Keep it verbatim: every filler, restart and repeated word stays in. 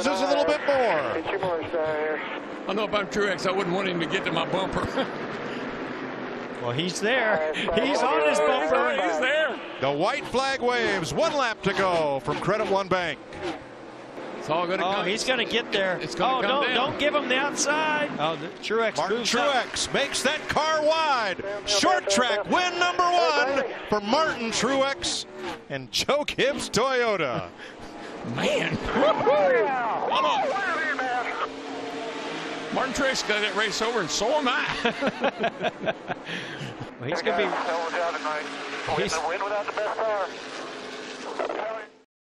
loses a little bit more. Get your marks down here. I know if I'm Truex, I wouldn't want him to get to my bumper. Well, he's there. He's on his bumper. He's there. The white flag waves. One lap to go from Credit One Bank. It's all going to Oh, come. he's going to get there. It's going oh, to come don't, down. don't give him the outside. Oh, the Truex Martin moves Truex up. makes that car wide. Short track win number one for Martin Truex and Joe Gibbs Toyota. Man. Hold on. Martin Truex got that race over, and so am I. Well, he's going to be. Hell of a job tonight. He's, Win without the best car.